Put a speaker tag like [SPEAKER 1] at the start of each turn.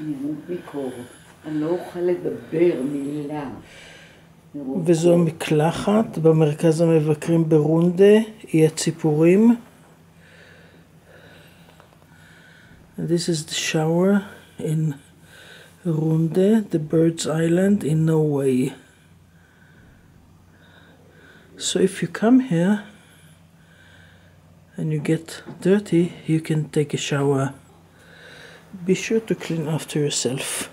[SPEAKER 1] נראות מקור. אני לא אוכל לדבר מילה.
[SPEAKER 2] וזו מקלחת במרכז המבקרים ברונדה, אי הציפורים. And this is the shower in Runde, the Birds Island in Norway. So if you come here and you get dirty, you can take a shower. Be sure to clean after yourself.